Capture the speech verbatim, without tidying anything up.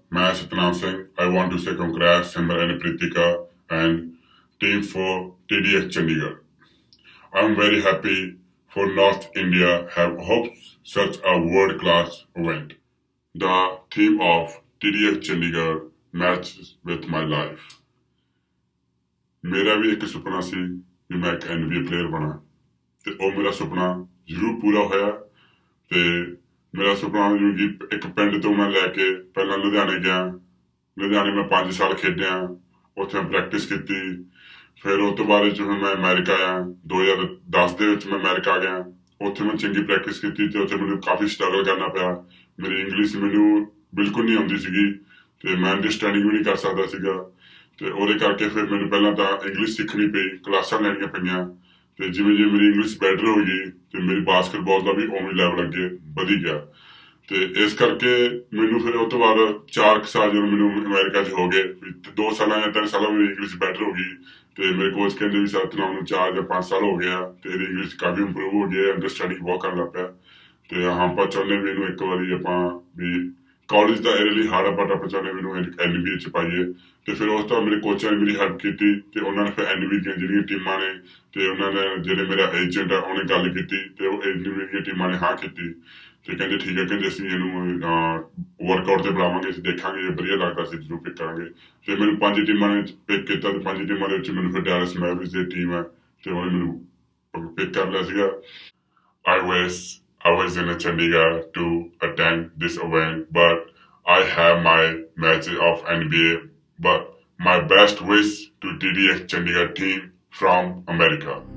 मैं Satnam Singh. I want to say congrats Simran and Pritika and team for T D X Chandigarh. I'm very happy for North India have hosted such a world-class event. The theme of T D X Chandigarh matches with my life. मेरा भी एक सुपना सी कि मैं एक N B A player बना ਤੇ ਉਹ ਮੇਰਾ ਸੁਪਨਾ ਜ਼ਰੂਰ ਪੂਰਾ ਹੋਇਆ ਤੇ ਮੇਰਾ ਸੁਪਨਾ ਕਿ ਇੱਕ ਪਿੰਡ ਤੋਂ ਮੈਂ ਲੈ ਕੇ ਪਹਿਲਾਂ ਲੁਧਿਆਣੇ ਗਿਆ. ਲੁਧਿਆਣੇ ਮੈਂ ਪੰਜ ਸਾਲ ਖੇਡਿਆ, ਉੱਥੇ ਮੈਂ ਪ੍ਰੈਕਟਿਸ ਕੀਤੀ. ਫਿਰ ਉਸ ਤੋਂ ਬਾਅਦ ਚ ਮੈਂ ਅਮਰੀਕਾ ਆਇਆ. ਦੋ ਹਜ਼ਾਰ ਦਸ ਦੇ ਵਿੱਚ ਮੈਂ ਅਮਰੀਕਾ ਆ ਗਿਆ. ਉੱਥੇ ਮੈਂ ਚੰਗੀ ਪ੍ਰੈਕਟਿਸ ਕੀਤੀ ਤੇ ਉੱਥੇ ਮੈਨੂੰ ਕਾਫੀ ਸਟਰਗਲ ਕਰਨਾ ਪਿਆ. ਮੇਰੀ ਇੰਗਲਿਸ਼ ਮੈਨੂੰ ਬਿਲਕੁਲ ਨਹੀਂ ਆਉਂਦੀ ਸੀਗੀ ਤੇ ਮੈਂ ਅੰਡਰਸਟੈਂਡਿੰਗ ਵੀ ਨਹੀਂ ਕਰ ਸਕਦਾ ਸੀਗਾ ਤੇ ਉਹਦੇ ਕਰਕੇ ਫਿਰ ਮੈਨੂੰ ਪਹਿਲਾਂ ਤਾਂ ਇੰਗਲਿਸ਼ ਸਿੱਖਣੀ ਪਈ, ਕਲਾਸਾਂ ਲੈਣੀਆਂ ਪਈਆਂ ਤੇ ਜਿਵੇਂ ਜਿਵੇਂ ਮੇਰੀ ਇੰਗਲਿਸ਼ ਬੈਟਰ ਹੋ ਗਈ ਤੇ ਮੇਰੀ ਬਾਸਕਟਬਾਲ ਦਾ ਵੀ ਉਵੇਂ ਲੈਵਲ ਅੱਗੇ ਵਧੀ ਗਿਆ ਤੇ ਇਸ ਕਰਕੇ ਮੈਨੂੰ ਫਿਰ ਉਸ ਤੋਂ ਬਾਅਦ ਚਾਰ ਕੁ ਸਾਲ ਜਦੋਂ ਮੈਨੂੰ ਅਮਰੀਕਾ 'ਚ ਹੋ ਗਏ, ਦੋ ਸਾਲਾਂ ਜਾਂ ਤਿੰਨ ਸਾਲਾਂ ਮੇਰੀ ਇੰਗਲਿਸ਼ ਬੈਟਰ ਹੋ ਗਈ ਤੇ ਮੇਰੇ ਕੋਚ ਕਹਿੰਦੇ ਵੀ ਸਤਨਾਮ ਨੂੰ ਚਾਰ ਜਾਂ ਪੰਜ ਸਾਲ ਹੋ ਗਿਆ ਤੇ ਇਹਦੀ ਇੰਗਲਿਸ਼ ਕਾਫੀ ਇੰਪਰੂਵ ਹੋ ਗਈ ਹੈ, ਅੰਡਰਸਟੈਂਡਿੰਗ ਬਹੁਤ ਕਰਨ ਲੱਗ ਪਿਆ ਤੇ ਹਾਂ ਆਪਾਂ ਚਾਹੁੰਦੇ ਵੀ ਇਹਨੂੰ ਇੱਕ ਵਾਰੀ ਆਪਾਂ ਵੀ ਕਾਲਜ ਦਾ ਇਹਦੇ ਲਈ ਹਾਰਡ ਬਟ ਆਪਾਂ ਚਾਹੁੰਦੇ ਮੈਨੂੰ ਐਨ ਬੀ ਏ 'ਚ ਪਾਈਏ ਤੇ ਫਿਰ ਉਸ ਤੋਂ ਮੇਰੇ ਕੋਚਾਂ ਨੇ ਮੇਰੀ ਹੈਲਪ ਕੀਤੀ ਤੇ ਉਹਨਾਂ ਨੇ ਫਿਰ ਐਨ ਬੀ ਦੀਆਂ ਜਿਹੜੀਆਂ ਟੀਮਾਂ ਨੇ ਤੇ ਉਹਨਾਂ ਨੇ ਜਿਹੜੇ ਮੇਰਾ ਏਜੰਟ ਆ ਉਹਨੇ ਗੱਲ ਕੀਤੀ ਤੇ ਉਹ ਐਨ ਬੀ ਦੀਆਂ ਟੀਮਾਂ ਨੇ ਹਾਂ ਕੀਤੀ ਤੇ ਕਹਿੰਦੇ ਠੀਕ ਹੈ, ਕਹਿੰਦੇ ਅਸੀਂ ਇਹਨੂੰ ਵਰਕਆਊਟ ਤੇ ਬੁਲਾਵਾਂਗੇ, ਅਸੀਂ ਦੇਖਾਂਗੇ ਜੇ ਵਧੀਆ ਲੱਗਦਾ ਅਸੀਂ ਜ਼ਰੂਰ ਪਿਕ ਕਰਾਂਗੇ ਤੇ ਮੈਨੂੰ ਪੰਜ ਟੀਮਾਂ ਨੇ ਪਿਕ ਕੀਤਾ ਤੇ ਪੰਜ ਟੀਮਾਂ ਦੇ ਵਿੱਚ ਮੈਨੂੰ ਫਿਰ ਡੈਲਸ ਮੈਵਰਿਕਸ ਦੀ ਟੀਮ ਹੈ ਤੇ ਉਹਨੇ ਮੈਨੂੰ ਪਿਕ ਕਰ ਲਿਆ ਸੀਗਾ. I was I was in Chandigarh to attend this event, but I have my matches of N B A. But my best wish to T D X Chandigarh team from America.